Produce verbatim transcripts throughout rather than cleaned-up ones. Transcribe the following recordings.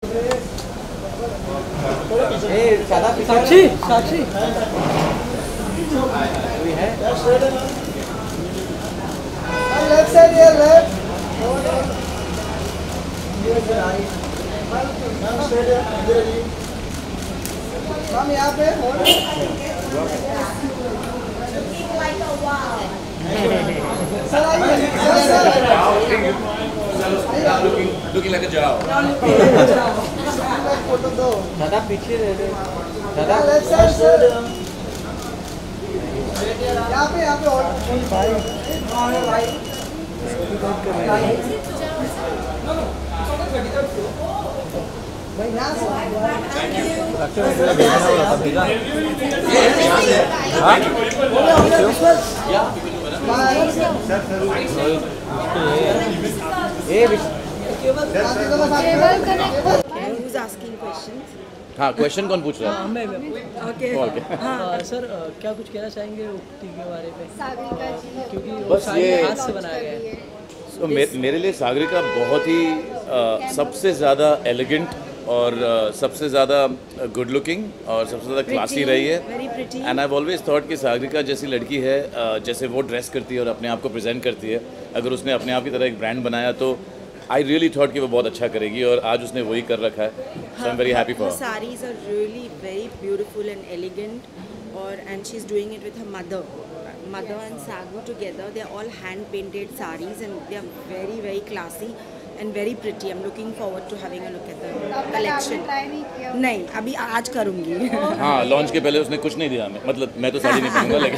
साक्षी साक्षी है left side ये left हम यहाँ पे looking like a job. दादा पीछे रह रहे दादा लेफ्ट साइड सर यहाँ पे यहाँ पे और भाई भाई यहाँ से Who's asking questions? हाँ, क्वेश्चन कौन पूछ रहा है? मैं Okay. हाँ सर क्या कुछ कहना चाहेंगे उक्ति के बारे में? सागरिका जी क्योंकि वो बस सारे ये- हाथ से बनाया गया है। तो मे, मेरे लिए सागरिका बहुत ही आ, सबसे ज़्यादा एलिगेंट और आ, सबसे ज़्यादा गुड लुकिंग और सबसे ज़्यादा क्लासी रही है। Very pretty. And I always thought कि सागरिका जैसी लड़की है, आ, जैसे वो ड्रेस करती है और अपने आप को प्रेजेंट करती है, अगर उसने अपने आप की तरह एक ब्रांड बनाया तो आई रियली थॉट कि वो बहुत अच्छा करेगी और आज उसने वही कर रखा है। So I am very happy for Her sarees are really very beautiful and elegant, or and she's doing it with her mother. Mother and Sagu together, they are all hand painted sarees and they are very very classy and very pretty. I'm looking forward to having a look at the collection. Try नहीं किया नहीं, अभी आज करूँगी। हाँ, launch के पहले उसने कुछ नहीं दिया हमें, मतलब मैं तो साड़ी नहीं पहनूंगा लेकिन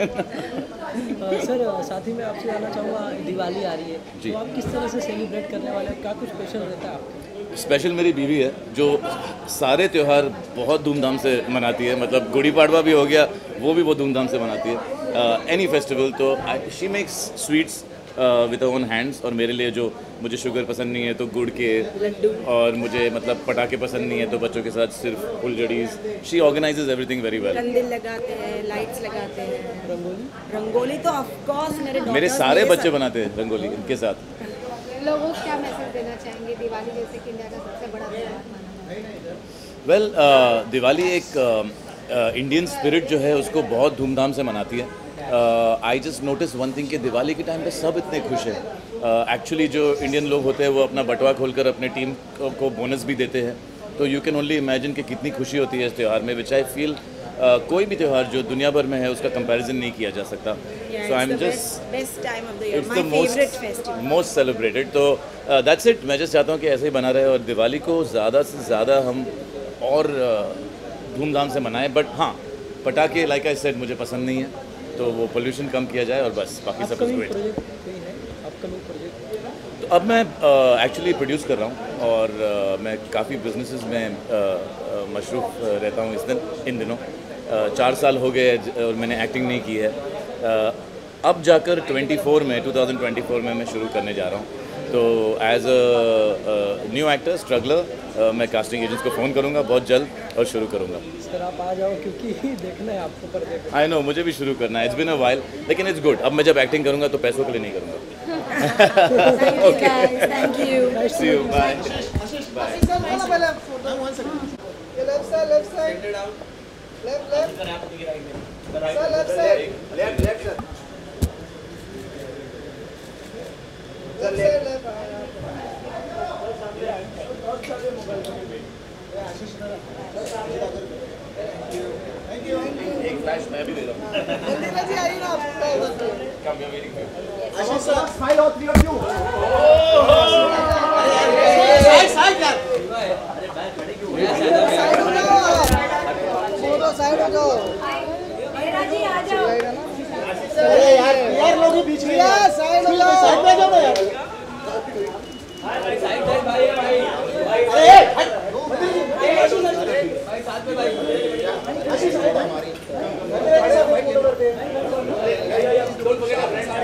सर साथ ही मैं आपसे जानना चाहूँगा दिवाली आ रही है जी। तो आप किस तरह से सेलिब्रेट करने वाले हैं? क्या कुछ स्पेशल रहता है आपके? स्पेशल मेरी बीवी है जो सारे त्यौहार बहुत धूमधाम से मनाती है, मतलब गुड़ी पाड़वा भी हो गया वो भी बहुत धूमधाम से मनाती है, एनी फेस्टिवल। तो she makes sweets with own hands, और मेरे लिए जो मुझे शुगर पसंद नहीं है तो गुड़ के, और मुझे मतलब पटाखे पसंद नहीं है तो बच्चों के साथ सिर्फ फुलझड़ीज। She organizes everything very well. कंदिल लगाते हैं, लाइट्स लगाते हैं, रंगोली रंगोली तो ऑफ कोर्स मेरे मेरे daughters सारे मेरे बच्चे साथ- बनाते हैं रंगोली इनके साथ। लोगों को क्या मैसेज देना चाहेंगे दिवाली जैसे कि इंडिया का सबसे बड़ा त्योहार माना जाता है? वेल well, uh, दिवाली एक इंडियन uh, स्पिरिट uh, जो है उसको बहुत धूमधाम से मनाती है। I just notice one thing कि दिवाली के टाइम पे सब इतने खुश हैं। एक्चुअली uh, जो इंडियन लोग होते हैं वो अपना बटवा खोलकर अपने टीम को, को बोनस भी देते हैं, तो यू कैन ओनली इमेजिन कि कितनी खुशी होती है इस त्यौहार में, विच आई फील कोई भी त्यौहार जो दुनिया भर में है उसका कंपैरिजन नहीं किया जा सकता। So I am just best time of the year, it's my the favourite most festival. Most celebrated. तो दैट्स इट, मैं जस्ट चाहता हूँ कि ऐसे ही बना रहे और दिवाली को ज़्यादा से ज़्यादा हम और uh, धूमधाम से मनाएं। बट हाँ, पटाखे लाइक आई सेड मुझे पसंद नहीं है, तो वो पोल्यूशन कम किया जाए और बस बाकी सब कुछ अपकमिंग ग्रेट। प्रोजेक्ट कोई है? अपकमिंग प्रोजेक्ट तो अब मैं एक्चुअली प्रोड्यूस कर रहा हूँ और uh, मैं काफ़ी बिजनेसेस में uh, uh, मशरूफ़ uh, रहता हूँ इस दिन इन दिनों। uh, चार साल हो गए और मैंने एक्टिंग नहीं की है। uh, अब जाकर चौबीस में दो हज़ार चौबीस में मैं शुरू करने जा रहा हूँ। तो as a new actor struggler मैं कास्टिंग एजेंट्स को फ़ोन करूँगा बहुत जल्द और शुरू करूँगा। सर आप आ जाओ क्योंकि देखना है आपको पर देखो। आई नो, मुझे भी शुरू करना है, इट्स बिन अ वाइल, लेकिन इट्स गुड। अब मैं जब एक्टिंग करूँगा तो पैसों के लिए नहीं करूँगा। Thank you guys, thank you. See you, bye. Left side left side left left sir left side left left sir एक फ्लैश मैं भी दे रहा हूँ। जल्दी जी आइए ना आप Come, we are waiting for you. Ashish sir smile all three of you side side यार साइड हो जाओ वो साइड हो जाओ जी आ जाओ। अरे यार यार लोग बीच में यार साइड हो जाओ साइड पे जाओ यार साइड साइड भाई भाई अरे भाई साथ में भाई आशीष हमारी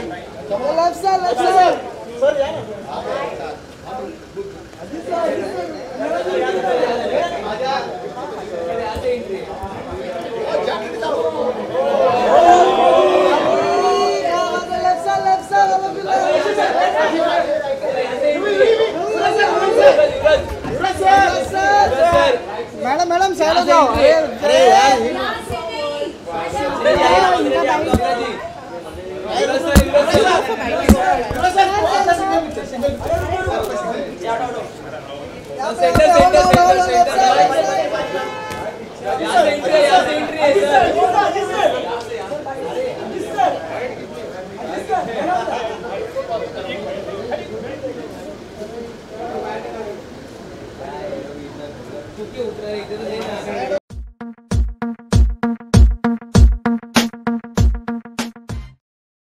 left side left side sir यार मैडम मैडम साइड हो जाओ। अरे अरे यार सेंटर सेंटर सेंटर